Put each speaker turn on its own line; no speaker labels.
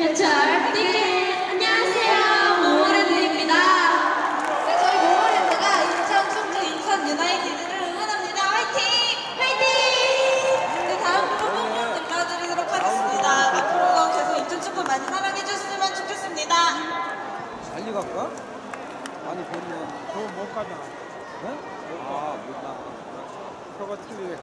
현철 네, 안녕하세요. 모모랜드입니다.
네, 저희 모모랜드가 인천, 충주, 인천 유나이티드를 응원합니다. 화이팅! 화이팅! 네, 다음 곡은 뽕뽕 들려드리도록 하겠습니다. 앞으로도 계속 인천 축구 많이 사랑해주셨으면 좋겠습니다.
달리 갈까? 아니, 별로.
저못 가잖아.
네? 아, 못 나.
저거 틀리게.